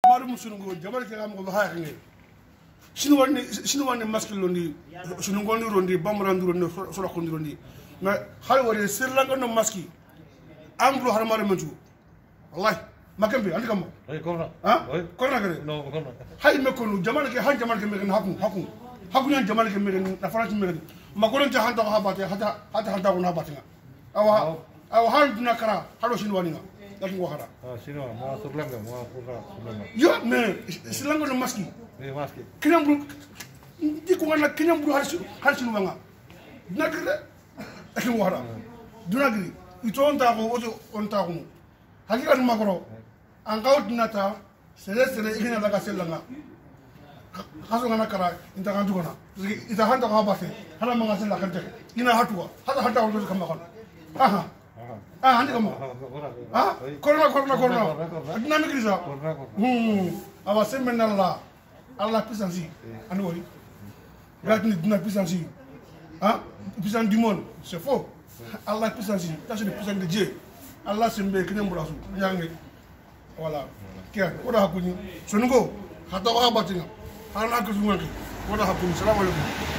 maru musungo jamal ke am ko ha ngi sinu wani maskil londi sunu ngoni rondi bamrandu rondi sura kondi rondi na hal wori sirlanga no maski ambro har mare mantu wallahi makambe andi kam ay korna ha korna gare no korna hay mekonu jamal ke han jamal ke megen hakun yan jamal ke megen na farati megen makoron ta hanta ha bate hata hanta ko na batinga awa han duna kara hado sinu wani nga lakin ko hara sinu ma surlanga ma surlanga yo me sirlanga no maski maski kinyambru di ko ngana kinyambru har sinu wanga nakre akin ko hara dunagri ito onta ko oto onta ko hakika ni makoro an kawt nata sere igina daga selanga kaso ngana kara inta kan dugona ita hanta ko abate hala manga sella kante ina hatuwa hata ko kam makon aha handi kam korona adina mikrisa awa semenalla Allah puissance ani wori gatni dina puissance puissance du monde c'est faux Allah puissance ça c'est la puissance de Dieu Allah sembe kene mburasu nyange voilà kia oda hakuni sonugo hata wa batinga hana ko sunwanki oda hakuni salamu alaikum